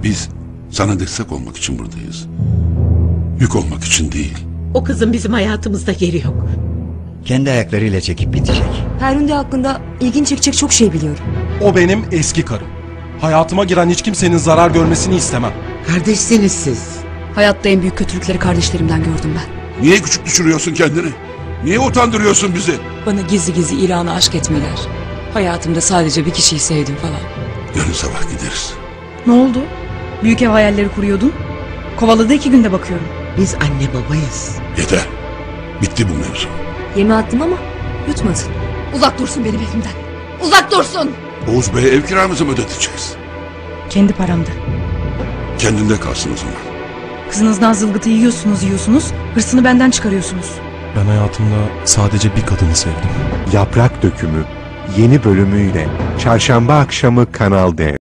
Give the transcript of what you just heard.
Biz sana destek olmak için buradayız. Yük olmak için değil. O kızın bizim hayatımızda yeri yok. Kendi ayaklarıyla çekip bitecek. Ferhunde hakkında ilgin çekecek çok şey biliyorum. O benim eski karım. Hayatıma giren hiç kimsenin zarar görmesini istemem. Kardeşsiniz siz. Hayatta en büyük kötülükleri kardeşlerimden gördüm ben. Niye küçük düşürüyorsun kendini? Niye utandırıyorsun bizi? Bana gizli gizli İran'a aşk etmeler. Hayatımda sadece bir kişiyi sevdim falan. Yarın sabah gideriz. Ne oldu? Büyük ev hayalleri kuruyordun. Kovaladı 2 günde bakıyorum. Biz anne babayız. Yeter. Bitti bu mevzu. Yeme attım ama yutmadın. Uzak dursun benim evimden. Uzak dursun! Oğuz Bey'e ev kiramızı mı ödeteceğiz? Kendi paramda. Kendinde kalsın o zaman. Kızınızdan zılgıtı yiyorsunuz. Hırsını benden çıkarıyorsunuz. Ben hayatımda sadece bir kadını sevdim. Yaprak Dökümü yeni bölümüyle Çarşamba akşamı Kanal D.